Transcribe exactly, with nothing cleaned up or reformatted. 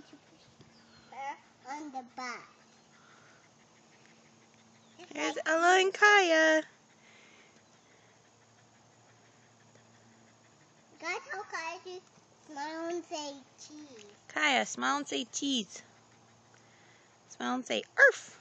on the back. There's Ella and Kaya. Guys, how Kaya to smile and say cheese. Kaya, smile and say cheese. Smile and say earth.